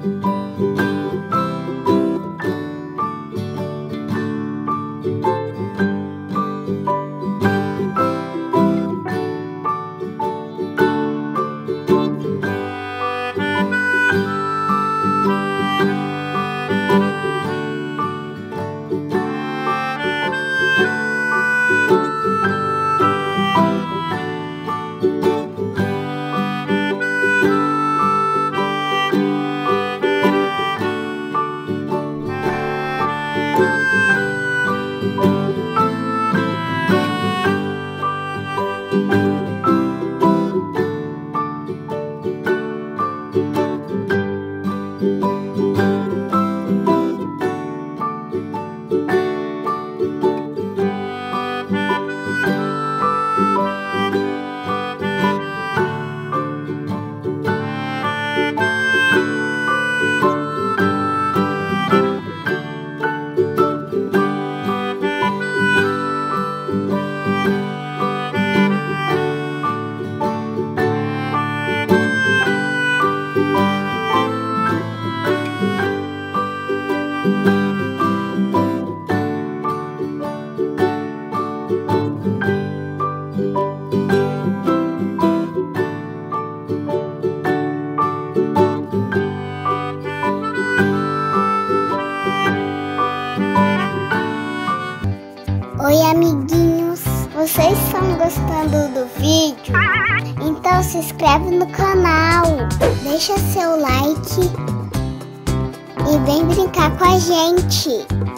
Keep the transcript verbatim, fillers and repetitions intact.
Oi, amiguinhos! Vocês estão gostando do vídeo? Então se inscreve no canal, deixa seu like e vem brincar com a gente!